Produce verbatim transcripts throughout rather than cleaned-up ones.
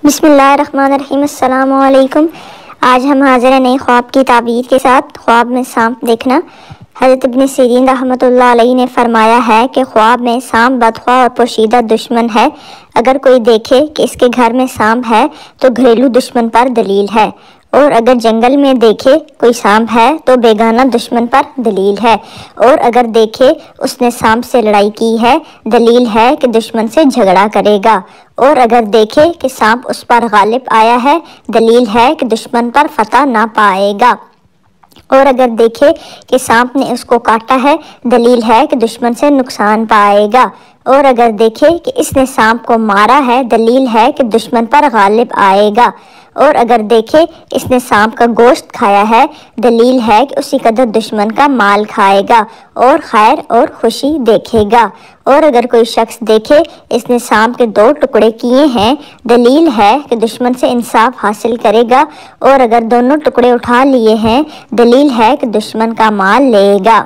بسم اللہ الرحمن الرحیم۔ السلام علیکم۔ آج ہم حاضر ہیں نئی خواب کی تعبیر کے ساتھ۔ خواب میں سانپ دیکھنا۔ حضرت ابن سیرین رحمۃ اللہ علیہ نے فرمایا ہے کہ خواب میں سانپ بدخواہ اور پوشیدہ دشمن ہے۔ اگر کوئی دیکھے کہ اس کے گھر میں سانپ ہے تو گھریلو دشمن پر دلیل ہے، اور اگر جنگل میں دیکھے کوئی سانپ ہے تو بیگانہ دشمن پر دلیل ہے، اور اگر دیکھے اس نے سانپ سے لڑائی کی ہے دلیل ہے کہ دشمن سے جھگڑا کرے گا، اور اگر دیکھے کہ سانپ اس پر غالب آیا ہے دلیل ہے کہ دشمن پر فتح نہ پائے گا، اور اگر دیکھے کہ سانپ نے اس کو کاٹا ہے دلیل ہے کہ دشمن سے نقصان پائے گا، اور اگر دیکھے کہ اس نے سانپ کو مارا ہے دلیل ہے کہ دشمن پر غالب آئے گا، اور اگر دیکھے اس نے سانپ کا گوشت کھایا ہے دلیل ہے کہ اسی قدر دشمن کا مال کھائے گا اور خیر اور خوشی دیکھے گا، اور اگر کوئی شخص دیکھے اس نے سانپ کے دو ٹکڑے کیے ہیں دلیل ہے کہ دشمن سے انصاف حاصل کرے گا، اور اگر دونوں ٹکڑے اٹھا لیے ہیں دلیل ہے کہ دشمن کا مال لے گا۔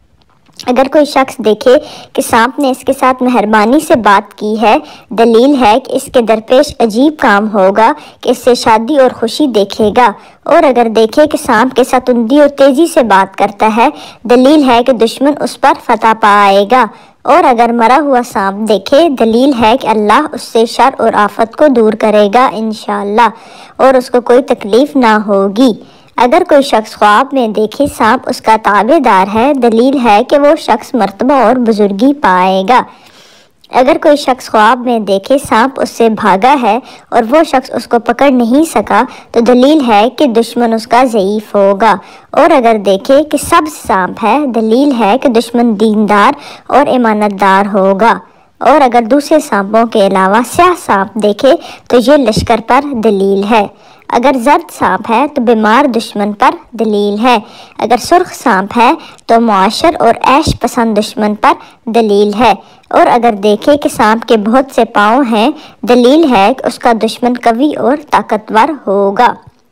اگر کوئی شخص دیکھے کہ سانپ نے اس کے ساتھ مہربانی سے بات کی ہے دلیل ہے کہ اس کے درپیش عجیب کام ہوگا کہ اس سے شادی اور خوشی دیکھے گا، اور اگر دیکھے کہ سانپ کے ساتھ تندی اور تیزی سے بات کرتا ہے دلیل ہے کہ دشمن اس پر فتح پائے گا، اور اگر مرا ہوا سانپ دیکھے دلیل ہے کہ اللہ اس سے شر اور آفت کو دور کرے گا انشاءاللہ، اور اس کو کوئی تکلیف نہ ہوگی۔ اگر کوئی شخص خواب میں دیکھے سانپ اس کا تابع دار ہے دلیل ہے کہ وہ شخص مرتبہ اور بزرگی پائے گا۔ اگر کوئی شخص خواب میں دیکھے سانپ اس سے بھاگا ہے اور وہ شخص اس کو پکڑ نہیں سکا تو دلیل ہے کہ دشمن اس کا ضعیف ہوگا، اور اگر دیکھے کہ سبز سانپ ہے دلیل ہے کہ دشمن دیندار اور امانت دار ہوگا، اور اگر دوسرے سانپوں کے علاوہ سیاہ سانپ دیکھے تو یہ لشکر پر دلیل ہے۔ اگر زرد سانپ ہے تو بیمار دشمن پر دلیل ہے۔ اگر سرخ سانپ ہے تو معاشر اور عیش پسند دشمن پر دلیل ہے، اور اگر دیکھے کہ سانپ کے بہت سے پاؤں ہیں دلیل ہے کہ اس کا دشمن قوی اور طاقتور ہوگا۔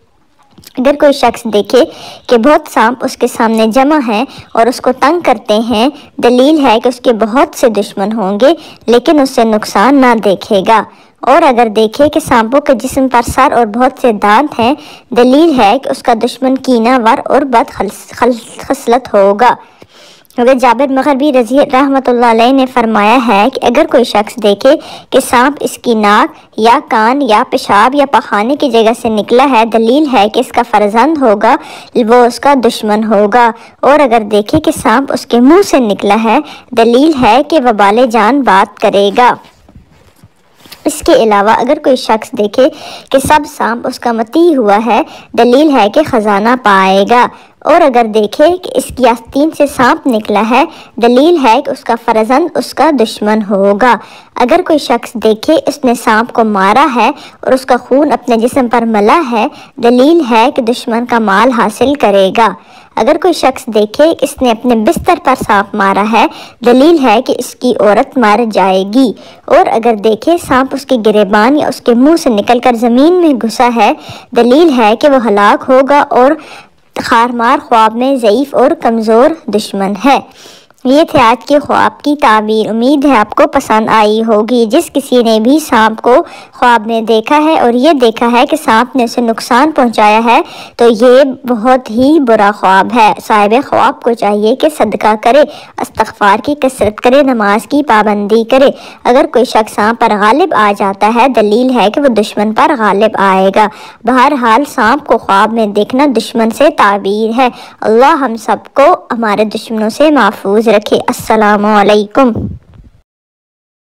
اگر کوئی شخص دیکھے کہ بہت سانپ اس کے سامنے جمع ہیں اور اس کو تنگ کرتے ہیں دلیل ہے کہ اس کے بہت سے دشمن ہوں گے لیکن اس سے نقصان نہ دیکھے گا، اور اگر دیکھے کہ سانپوں کے جسم پر سر اور بہت سے دانت ہیں دلیل ہے کہ اس کا دشمن کینہ ور اور بد خصلت ہوگا۔ حضرت جابر مغربی رضی رحمۃ اللہ علیہ نے فرمایا ہے کہ اگر کوئی شخص دیکھے کہ سانپ اس کی ناک یا کان یا پیشاب یا پخانے کی جگہ سے نکلا ہے دلیل ہے کہ اس کا فرزند ہوگا وہ اس کا دشمن ہوگا، اور اگر دیکھے کہ سانپ اس کے منہ سے نکلا ہے دلیل ہے کہ وبال جان بات کرے گا۔ اس کے علاوہ اگر کوئی شخص دیکھے کہ سب سانپ اس کا متی ہوا ہے دلیل ہے کہ خزانہ پائے گا، اور اگر دیکھے کہ اس کی آستین سے سانپ نکلا ہے دلیل ہے کہ اس کا فرزند اس کا دشمن ہوگا۔ اگر کوئی شخص دیکھے اس نے سانپ کو مارا ہے اور اس کا خون اپنے جسم پر ملا ہے دلیل ہے کہ دشمن کا مال حاصل کرے گا۔ اگر کوئی شخص دیکھے کہ اس نے اپنے بستر پر سانپ مارا ہے دلیل ہے کہ اس کی عورت مر جائے گی، اور اگر دیکھے سانپ اس کے گریبان یا اس کے منہ سے نکل کر زمین میں گھسا ہے دلیل ہے کہ وہ ہلاک ہوگا، اور خارمار خواب میں ضعیف اور کمزور دشمن ہے۔ یہ تھے آج کے خواب کی تعبیر۔ امید ہے آپ کو پسند آئی ہوگی۔ جس کسی نے بھی سانپ کو خواب میں دیکھا ہے اور یہ دیکھا ہے کہ سانپ نے اسے نقصان پہنچایا ہے تو یہ بہت ہی برا خواب ہے۔ صاحب خواب کو چاہیے کہ صدقہ کرے، استغفار کی کثرت کرے، نماز کی پابندی کرے۔ اگر کوئی شخص سانپ پر غالب آ جاتا ہے دلیل ہے کہ وہ دشمن پر غالب آئے گا۔ بہرحال سانپ کو خواب میں دیکھنا دشمن سے تعبیر ہے۔ اللہ ہم سب کو ہمارے دشمنوں سے محفوظ رکھے۔ السلام علیکم۔